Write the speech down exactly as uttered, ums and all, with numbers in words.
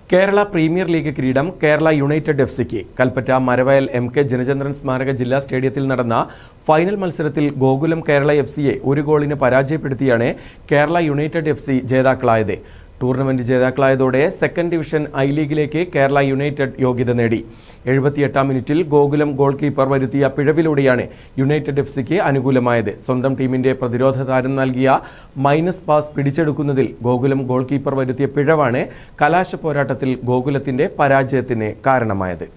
Kerala premier league കിരീടം Kerala United F സിക്ക് Kalpetta Maravayal M K Janachandran സ്മാരക ജില്ലാ സ്റ്റേഡിയത്തിൽ നടന്ന ഫൈനൽ മത്സരത്തിൽ ഗോകുലം കേരള എഫ് സിയെ ഒരു ഗോളിന് പരാജയപ്പെടുത്തിയാണ് കേരള യുണൈറ്റഡ് എഫ് സി ജേതാക്കളായത്. ടൂർണമെന്റ് ജേതാക്കളായതോടെ സെക്കൻഡ് ഡിവിഷൻ ഐ ലീഗിലേക്ക് കേരള യുണൈറ്റഡ് യോഗ്യത നേടി. എഴുപത്തിയെട്ടാം മിനിറ്റിൽ ഗോകുലം ഗോൾ കീപ്പർ വരുത്തിയ പിഴവിലൂടെയാണ് യുണൈറ്റഡ് എഫ് സിക്ക് അനുകൂലമായത്. സ്വന്തം ടീമിന്റെ പ്രതിരോധ താരം നൽകിയ മൈനസ് പാസ് പിടിച്ചെടുക്കുന്നതിൽ ഗോകുലം ഗോൾ കീപ്പർ വരുത്തിയ പിഴവാണ് കലാശ പോരാട്ടത്തിൽ ഗോകുലത്തിന്റെ പരാജയത്തിന് കാരണമായത്.